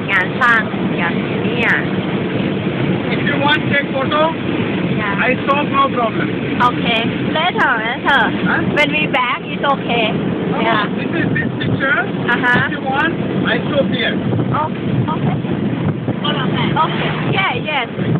งานสร้างอย่างนี้อ่ะ If you want take photo, yeah I stop, no problem. okay later Huh? when we back it's okay No, yeah this is this picture. Uh-huh. If you want, I stop here. okay okay yeah yes